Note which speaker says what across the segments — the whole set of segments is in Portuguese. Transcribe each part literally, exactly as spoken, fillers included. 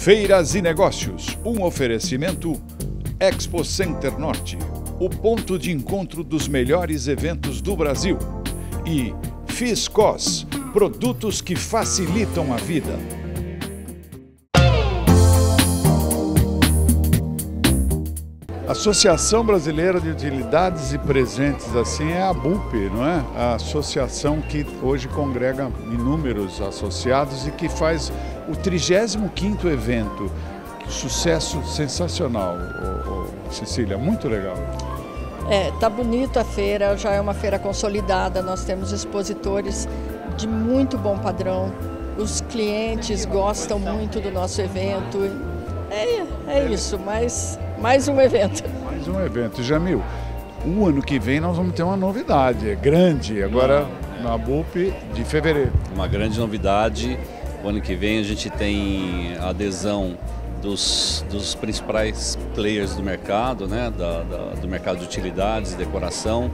Speaker 1: Feiras e Negócios, um oferecimento Expo Center Norte, o ponto de encontro dos melhores eventos do Brasil. E Fiscos, produtos que facilitam a vida. A Associação Brasileira de Utilidades e Presentes, assim, é a B U P, não é? A associação que hoje congrega inúmeros associados e que faz o trigésimo quinto evento. Sucesso sensacional, ô, ô, Cecília, muito legal.
Speaker 2: É, tá bonito a feira, já é uma feira consolidada, nós temos expositores de muito bom padrão, os clientes gostam muito do nosso evento. É, é isso, mais, mais um evento.
Speaker 1: Mais um evento. Jamil, o ano que vem nós vamos ter uma novidade, é grande, agora na B U P de fevereiro.
Speaker 3: Uma grande novidade, o ano que vem a gente tem a adesão dos, dos principais players do mercado, né? da, da, do mercado de utilidades e decoração.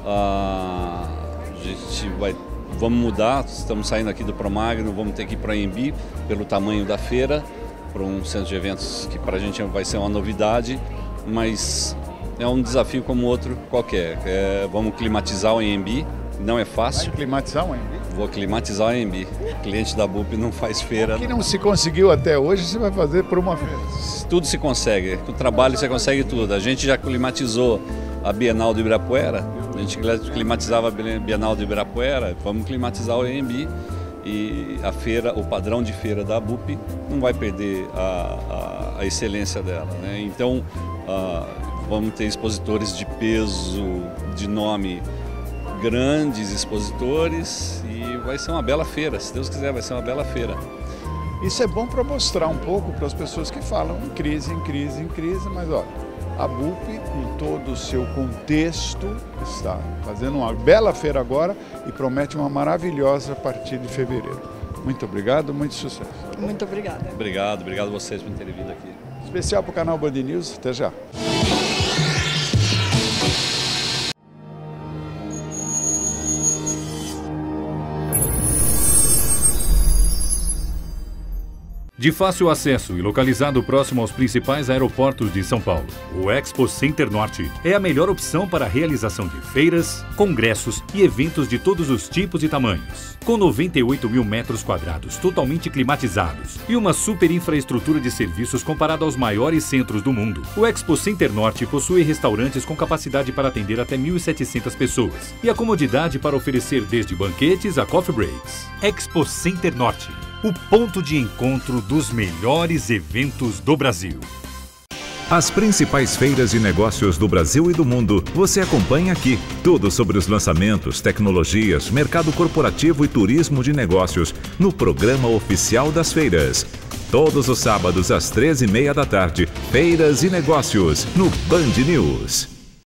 Speaker 3: Ah, a gente vai, vamos mudar, estamos saindo aqui do Promagno, vamos ter que ir para a A M B pelo tamanho da feira, para um centro de eventos que para a gente vai ser uma novidade, mas é um desafio como outro qualquer. É, vamos climatizar o A M B, não é fácil.
Speaker 1: Vai climatizar o A M B?
Speaker 3: Vou climatizar o A M B. O cliente da B U P não faz feira.
Speaker 1: O que não se conseguiu até hoje, você vai fazer por uma vez.
Speaker 3: Tudo se consegue. Com o trabalho você consegue tudo. A gente já climatizou a Bienal do Ibirapuera, a gente climatizava a Bienal do Ibirapuera, vamos climatizar o A M B. E a feira, o padrão de feira da B U P não vai perder a, a, a excelência dela, né? Então uh, vamos ter expositores de peso, de nome, grandes expositores, e vai ser uma bela feira, se Deus quiser vai ser uma bela feira.
Speaker 1: Isso é bom para mostrar um pouco para as pessoas que falam em crise, em crise, em crise, mas olha, a B U P, com todo o seu contexto, está fazendo uma bela feira agora e promete uma maravilhosa a partir de fevereiro. Muito obrigado, muito sucesso.
Speaker 2: Muito obrigada.
Speaker 3: Obrigado, obrigado a vocês por terem vindo aqui.
Speaker 1: Especial para o canal Band News, até já.
Speaker 4: De fácil acesso e localizado próximo aos principais aeroportos de São Paulo, o Expo Center Norte é a melhor opção para a realização de feiras, congressos e eventos de todos os tipos e tamanhos. Com noventa e oito mil metros quadrados totalmente climatizados e uma super infraestrutura de serviços comparada aos maiores centros do mundo, o Expo Center Norte possui restaurantes com capacidade para atender até mil e setecentas pessoas e a comodidade para oferecer desde banquetes a coffee breaks. Expo Center Norte, o ponto de encontro dos melhores eventos do Brasil.
Speaker 5: As principais feiras e negócios do Brasil e do mundo você acompanha aqui. Tudo sobre os lançamentos, tecnologias, mercado corporativo e turismo de negócios no programa oficial das feiras. Todos os sábados às treze e meia da tarde, Feiras e Negócios no Band News.